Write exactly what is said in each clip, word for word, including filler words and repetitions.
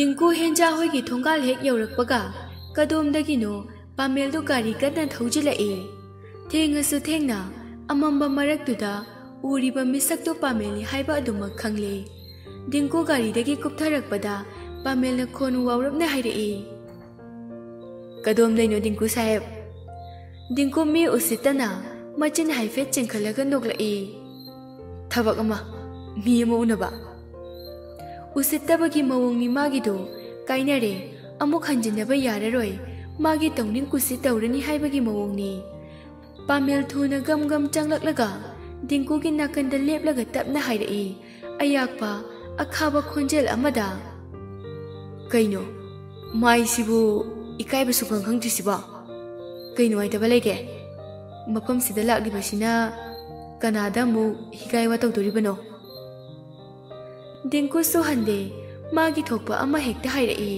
Dingku henja hoigi thonggal hek yaurakpaga kadom-dagino pamel du gari kanna thaujilae. Thengasu thengna amamba maraktuda uriba misakto pameli haiba aduma khangle. Dingku gari dagi kuptharakpada pamel na khonu wawrapna hairae. Kadom-daino Dingku sahib. Dingku mi usitana machin haifet chengkhalaga noklae. Thabak ama mi ama unaba. Usittabagi mawongni magido kainare amuk hanjinaba yararoi magi tongning kusi tawrani haibagi mawongni. Pamel thuna gam gam changlaklaga Dingku gi nakanda leplaga tapna hairae. Ayakpa akhaba khonjel amada. Kaino mai sibu ikaiba sukhang khangtisiba. Kaino aitaba lege. Mapam sida laklibasina kanada mu higai wa tawdoribano. Dingku sohande magi thokpa ama hekta hairae.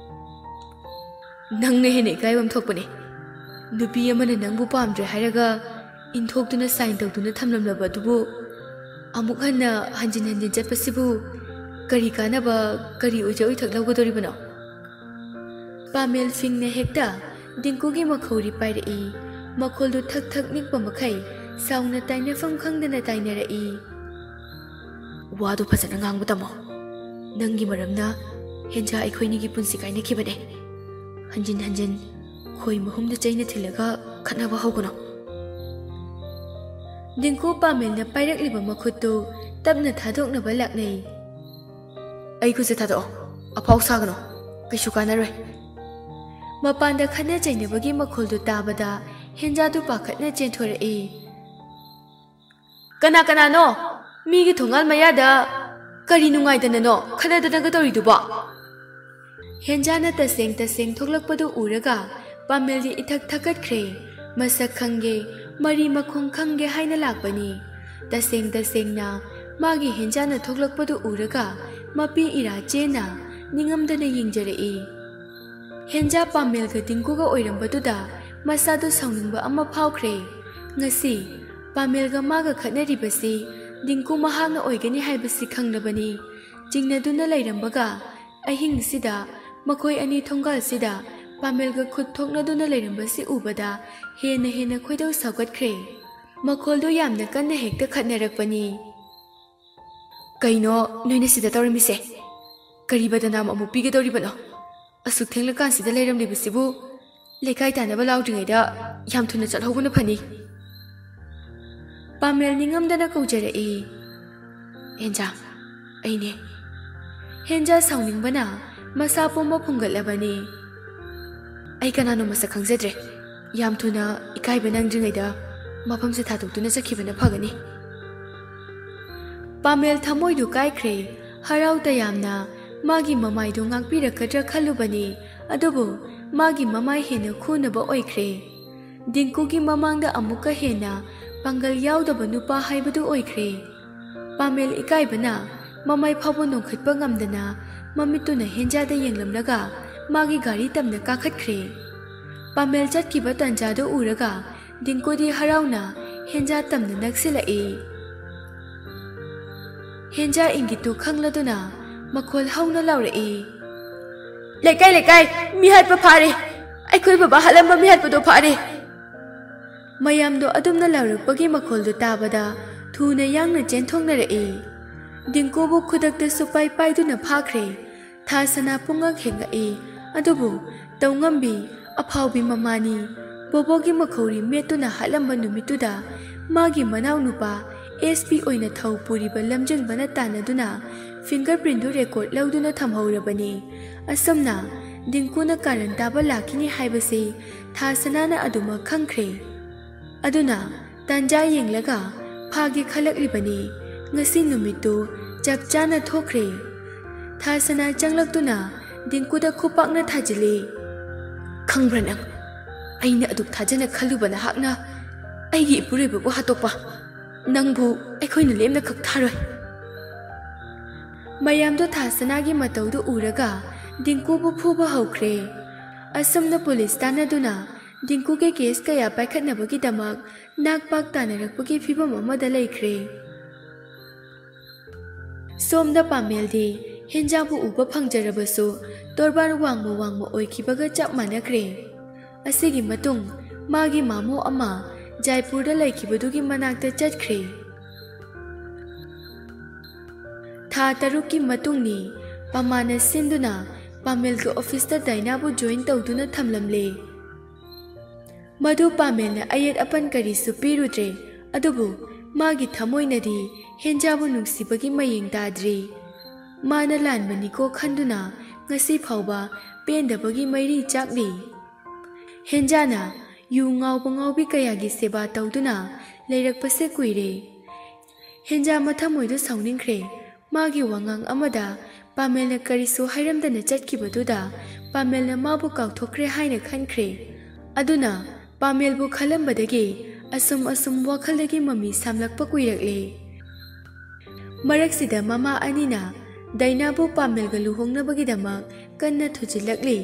Nangna hene ikaibam thokpane. Nupi amana nangbu pamdre hairaga inthokduna sign tawduna thamlamlaba dubu amuk hanna hanjin hanjin chatpasibu kari kanaba kari oja oi thaklaugadoribano. Pamel fingna hekta Dingku gi makhauri pairae. Makholdu thak thak nikpa makhai sauna tainafam khangdana tainarae. Wadu phajana ngangbu tamo. Nangi maramna henja aikhoini gi punsi kaina khibane. Hanjin hanjin khoi mahumda chaina thilaga khanaba haugono. Dingku pamel na pairakliba makhuttu tapna thadoknaba laknai. Ai khuse thado aphau sagano kaisu kanaroi. Mapanda khana chainabagi makholdu tabada henja du pakhatna chenthore. Kana kana no migi thongal mayada kari nungai dana no khana dana ga tori duba. Henja na taseng taseng thoklakpadu uraga pamel di ithak thakat khre masak khange mari makhong khange haina lakbani. Taseng taseng na magi henja na thoklakpadu uraga mapi ira chena ningamdana yingjare. Henja pamel ga Dingku ga oirambatuda masadu sauningba amma phaukhre. Ngasi pamel ga maga khatnaribasi Dingku mahakna oigani haibasi khanglabani. Jingnaduna lairambaga ahing sida makhoi ani thonggal sida pamel ga khut thoknaduna lairambasi ubada hena hena khoidau saugatkhre. Makholdu yamna kanna hekta khatnarakpani. Kaino noina sida tawramise karibadana amu pigadoribano. Asuk thenglakan sida lairamlibasibu lekai tanaba laudringaida yam thuna chalhoguna phani. Pamel ningamdana kaujarae. Henja aine. Henja sauningbana masa pomba phungatlabani. Ai kanano masa khangzadre. Yam thuna ikaiba nangdringaida mapamse thadokduna chakhibana phagani. Pamel thamoidu kaikhre harauta yamna magi mamai do ngakpirakadra khalubani. Adubu magi mamai hena khunaba oikhre. Dingku gi mamangda amuka hena pangal yaudaba nupa haibadu oikhre. Pamel ikaibana mamai phabo nongkhatpa ngamdana mamituna henjada yenglamlaga magi gari tamna kakhatkre. Pamel chatkiba tanjado uraga Dingku di harauna henja tamna naksilae. Henja ingitu khangladuna makhol hauna laurae. Lekai lekai mihat pa phare. Aikoi baba halamba mihat pa do phare. Mayamdo adumna laurakpagi makholdu tabada thuna yangna chenthongnarae. Dingku bu khudakta supai paiduna phakre. Thasana pungak hengae. Adubu Toungambi aphaubi mamani bobogi makhori metuna halamba numituda magi manau nupa S P oina thau puriba lamjang bana tanaduna fingerprint du record lauduna thamhaurabani. Asamna Dingku na karan taba lakini haibase thasana na aduma khangkhre. Aduna tanja yenglaga phagi khalaklibani. Ngasi numitu chapchana thokre. Thasana changlaktuna Dingku da khupakna thajili. Khangbranang aina aduk thajana khalubana hakna aigi ipuriba bu hatopa nangbu aikhoina lemna khak tharoi. Mayamdo Thasana gi mataudu uraga Dingku bu phuba haukhre. Asamna police tanaduna Dingku ke case kaya paikhatnabagi damak nakpak tanarakpagi phibam amada laikhre. Somda Pamel di Henjabu uba phangjarabasu torban wangma wangma oikibaga chap manakre. Asigi matung magi mamo ama Jaipurda laikibadugi manakta chatkre. Tha taruki matungni pamana sinduna Pamelga office Dainabu join tawduna thamlamle. Madu Pamelna ayat apan karisu pirudre adubu magi thamoinadi henjabu nungsibagi mayeng tadri. Mana lanbani ko khanduna ngasi phawba pendabagi mairi chakli. Henjana yu ngawba ngawbi kayagi seba tawduna leirakpase kuire. Henja mathamoidu sauningkhre magi wangang amada Pamelna karisu hairamdana chatkibaduda Pamelna mabu kauthokre haina khankhre. Aduna Pamelbu khalambadagi asum asum wakaldagi mami samlakpa kuirakle. Maraksida mama anina Dainabu Pamelga luhongnabagidama kanna thujilakle.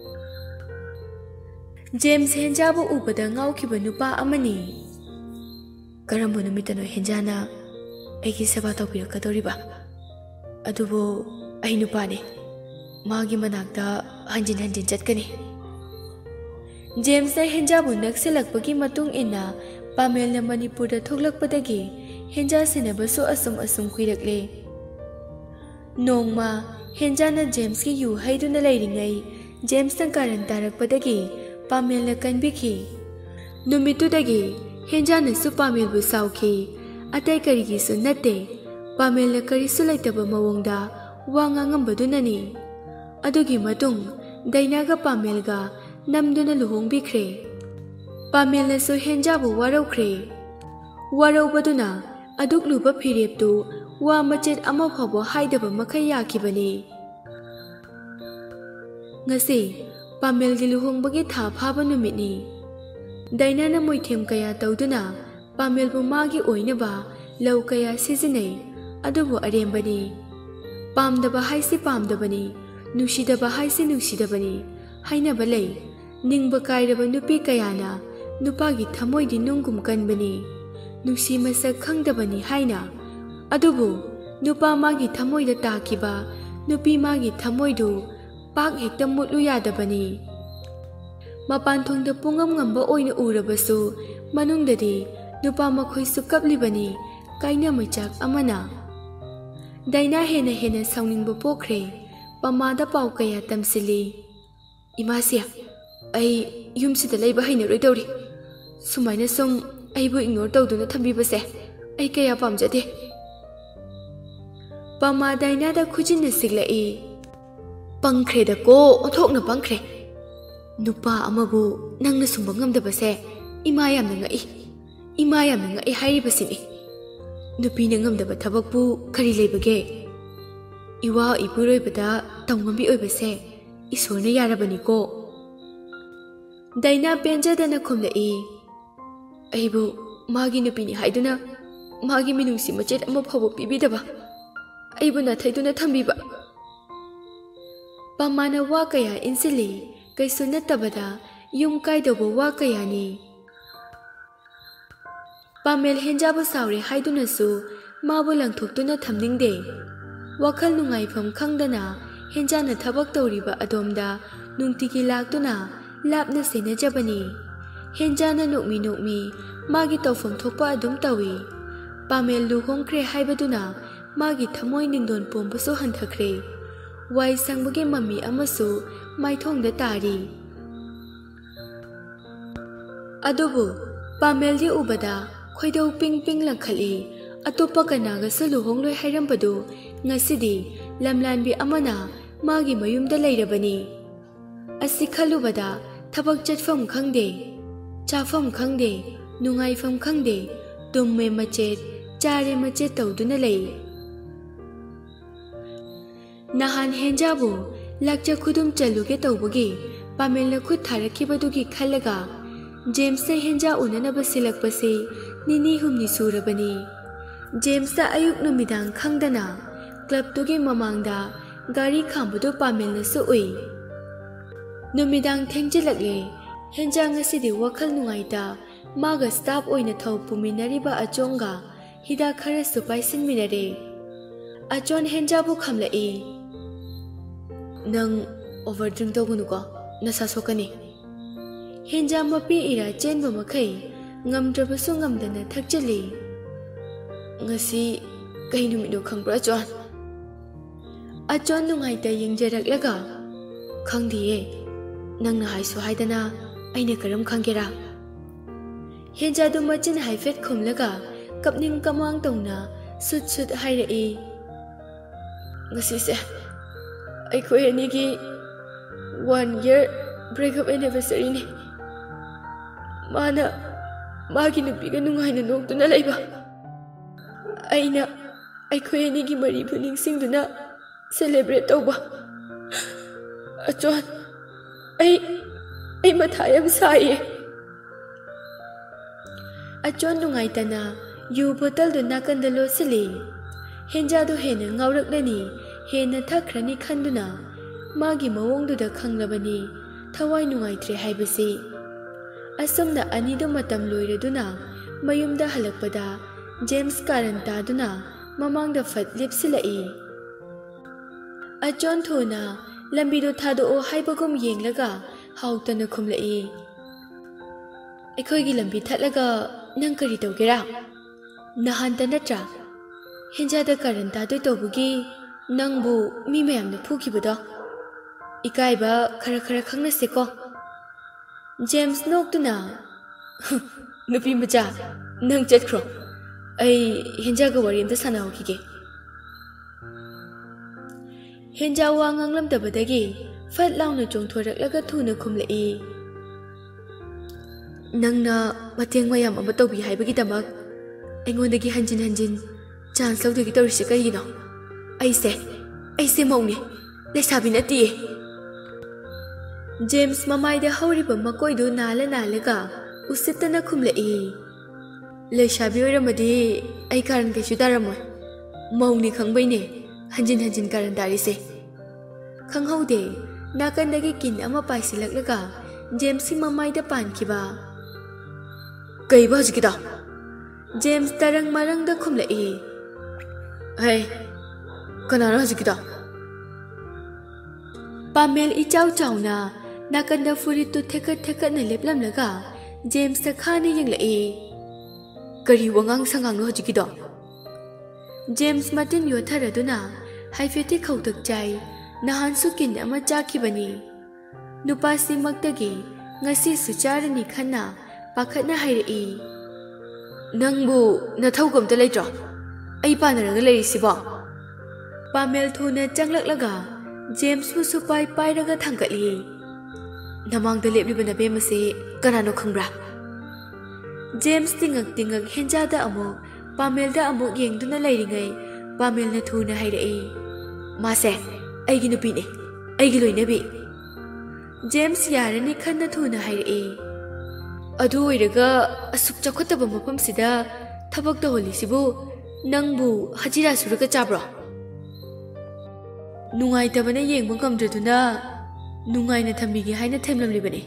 James Henjabu ubada ngawkiba nupa amani. Karambu numitano Henjana aigi seba tawbirakadoriba. Adubo ai nupane magi manakta hanjin hanjin chatkani. James na Henjabu naksilakpagi matung inna Pamelna Manipurda thoklakpadagi Henja sinabasu asum asum kuirakle. Nongma Henjana James ki yu haiduna lairingai James na karan tarakpadagi Pamelna kanbiki. Numitudagi Henjana su Pamelbu sauki atai karigi su natte Pamelna karisu laitaba mawongda wanga ngambadunani. Adugi matung Dainaga Pamelga namduna luhongbikre. Pamelna su Henjabu waraukre. Waraubaduna aduk luba phireptu wa machet ama phabo haidaba makai yakibani. Ngasi Pamelgi luhongbagi tha phaba numitni. Dainana moithem kaya tawduna Pamelbu magi oinaba law kaya sizinai adubu arembani. Pamdaba haisi pamdabani nusidaba haisi nusidabani hainaba lay. Ningba kairaba nupi kayana nupagi thamoidi nungum kanbani. Nusi masak khangdabani haina. Adubu nupa magi thamoida takiba nupi magi thamoidu pak hekta mutlu yadabani. Mapan thongda pungam ngamba oina urabasu manungdadi nupa makhoi su kaplibani kaina machak amana. Daina hena hena sauningba pokre pamada pau kaya tamsili. Imasia ai yumsida laiba hainaroi dawri. Sumaina sum aibu ignore tawduna thambibase ai kaya pamjade. Pama Daina da khujinna siglai. Pangkhre da ko othokna pangkhre. Nupa amabu nangna sumba ngamdabase ima yamna ngai. Ima yamna ngai hairibasini. Nupina ngamdaba thabakbu kari leibage. Iwa ipuroibada tawngambi oibase isorna yarabani ko. Daina penjadana khumlai. Aibu magi nupini haiduna magi minungsi machet ama phabu pibidaba. Aibu na thaiduna thambiba. Pamana wa kaya insili kaisu natabada yum kaidobo wa kaya ni. Pamel Henjabu saure haiduna su mabu langthoktuna thamningde. Wakhal nungaifam khangdana Henjana thabak tawriba adomda nungtigi laktuna lapna senajabani. Henjana nokmi nokmi magi tawfam thokpa adum tawi. Pamel luhongkhre haibaduna magi thamoi ningdon pombaso hanthakre. Wai sangbagi mami amasu maithongda tari. Adubu Pamel di ubada khoidau ping ping langkhali atopa kanaga su luhongloi hairambadu ngasidi lamlanbi amana magi mayumda lairabani. Asi khalubada thabak chatfam khangde chafam khangde nungaifam khangde tumme machet chare machet tawduna lay. Nahan Henjabu lakcha khudum chaluge tawbagi Pamelna khud tharakibadugi khallaga James na Henja unanaba silakpase nini humni surabani. James da ayuk numidang khangdana club tugi mamangda gari khambadu Pamelna su ui. Numidang thengjilagle Henja ngasidi wakhal nungaita maga staff oina thau puminariba achonga hida khara su paisin minare. Achon Henjabu khamlai Nang over drink tawgunu ko, nasaso ka ni. Henja mapi ira chen ba makay, ngamdrabaso ngamdana thakjali. Ngasi kay numido kang pra John. At John nungay tayong jarak-laga. Kang diye, nang nahay suhaydana ay nakaram kang kira. Henja dumachin hay fet kumlaga, kapning kamang tong na sud-sud hay rai. Ngasi se, ay kuya nigi one year breakup anniversary ni. Mana, magi nubiga nungay na nung tunalay ba? Ay na, ay kuya nigi maribuning sing duna celebrate daw ba? At John, ay, ay matayam saye. At John nungay ta na, yu bottle do nakandalo sili. Henja do hena ngawrak na ni, hena thakra ni khanduna, magi mawong do da khanglabani, thawai nungay tre haibasi. Asam na ani do matam loire duna, mayum da halakpada, James karanta duna, mamang da fat lip sila e. At John thona, lambido thado o haibagum yeng laga, hawta na kumla e. Ikoy gilambi tatlaga, nang karitaw gira. Nahanta na tra. Henja da karanta do tobugi, nang bu mi mayam na puki budo. Ikay ba kara-kara kang nasiko? James nok duna. Nupi maja, nang jet kro. Ay henja ga warim da sana hokige. Henja wa nganglam da badagi, fat law na jong thorak laga thuna kumla e. Nang na mateng mayam ama tawbi haibagi damak, aingondagi hanjin-hanjin, chance law dagi tawrisi kayino. Ay se, ay se mauni, Leishabi na tiye. James mamay da hawriba makoy do nala-nala ka, usita na kumla e. Leishabi oiramadi ay karan kay sudaramoy. Mauni kang bay ni, hanjin-hanjin karan dari se. Kang hawde, nakandagi kin ama paisilak laga, James si mamay da pan kiba. Kay ba kita? James tarang marang da kumla e. Ay, kanara kita? Pamel ichaw-chaw na, nakanda furito teka-teka na leplam laga, James ta khani yung la e. Kari wangang sangang no hajikito. James Martin yothara duna, haifete kautak jay, nahan sukin ama jaki bani. Nupasi magtagi, ngasi sujarani khana, pakat na hayrai. Nang bu, nathawgam ta laytro. Ay panarang layri sibo. Pamel thuna changlak laga, James bu supay pay raga thangkali. Namang dalip liba na bemasi, kanano khangbra. James tingag-tingag henja da amok, Pamel da amok yeng duna layringay, Pamel na thuna hayrai. Mase, ay ginupi ni, ay giloy nabi. James yarani khan na thuna hayrai. Adu oiraga asuk chakhotaba mafam sida thabak da holi sibu nangbu hajira suraga chabro. Nungay tabana yeng bang kamdraduna, nungay na thambigi haina themlam libani.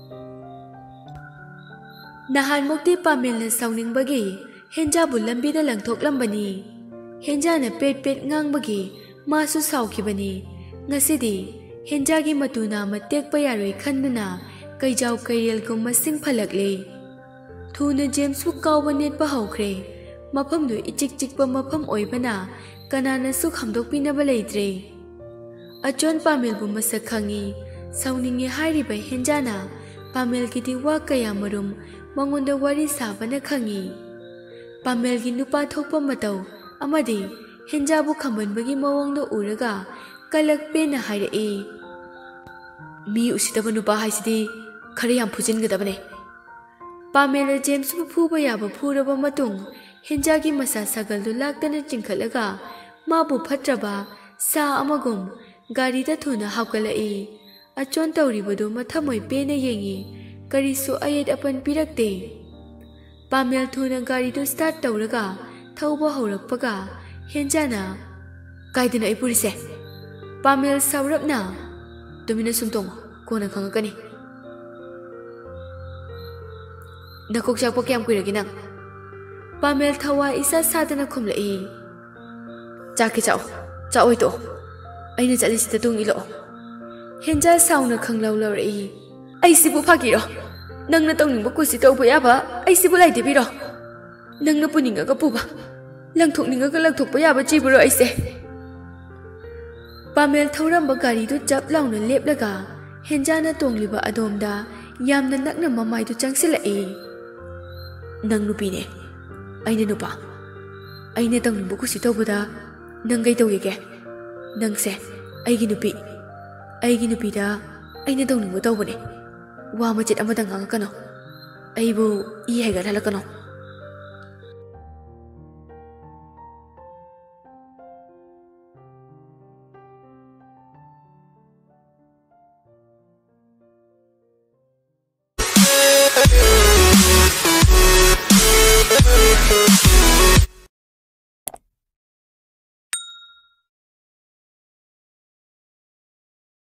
Nahan mukti Pamel na sawning bagi, henja bu lambi da langthok lambani. Henja na pet-pet ngang bagi, masu sawki bani. Ngasidi, henja gi matuna matek payaroy khanduna, kay jaw kayrel kong masing palakle. Thuna James bu kawbanit pa hawkre, mapam do ichik-chik pa mapam oy pa na, kanana su khamdok pinabalaytre. At John Pamel bu masak khangi, sawningi hari ba henja na, Pamel kiti wa kaya marum, mangunda wari saba na khangi. Pamel gi nupa thokpa mataw, amadi, henja bu khamban bagi mawang na uraga, kalak pe na hayrai. Mi usitaba nupa haisidi, kare yam phujin gadabane. Pamela James bu phuba yaba phuraba matung, henja gi masa sagal do laktana chingkhalaga, ma bu phatraba, sa amagum, gari da thuna hawkalai. Achon tawribado mathamoy pe na yengi, karisu ayet apan pirakte. Pamel thuna gari do start tawraga, thawba hawrakpaga, henja na, kaidana ipurise. Pamel sawrap na, tumina sumtong, kona khangakani. Nakok chakpa kyam kuiragi nang. Pamel thawa isa sadana khumlai. Chaki chao, chao ito. Aina chali sita tung ilo. Henja sauna khanglau lori. Ai sibu phagiro. Nang na tong ningba kusi tau ya ba. Ai sibu lai debiro. Nang na puninga ka puba. Lang thok ninga ka lang thok pa ya ba chi buro ai se. Pamel thoram ba gari du chap law na lep laga. Henja na tong liba adomda. Yam na nak na mamay du chang sila e. Nang nupi ne. Ai na nupa. Ai na tong ningba kusi tau da. Nang gay tau ge. Nang se. Ai gi nupi. Ai gi nupi da. Ai na tong ningba tau ba ne. Wa ma chit ama dang ang ka no. Ai bu i hai ga la ka no.